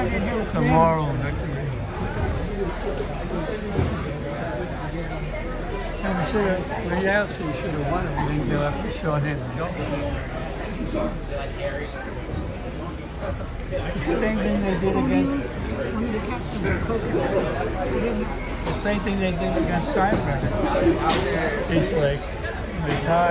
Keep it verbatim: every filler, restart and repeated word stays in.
tomorrow victory. And we should have, we actually should have won it. We didn't give up the short-handed goal. It's the same thing they did against. The same thing they did against Steinbrenner. He's like retired.